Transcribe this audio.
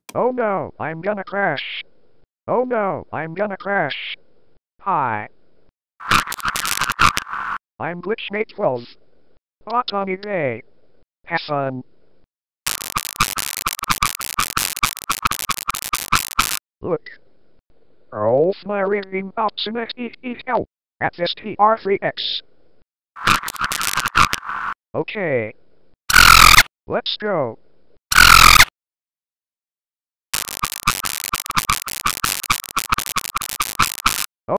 Oh no, I'm gonna crash. Oh no, I'm gonna crash. Hi. I'm Glitchmate 12. What on eBay? Have fun. Look. Oh, my ring optimate is out. At this TR3X. Okay. Let's go.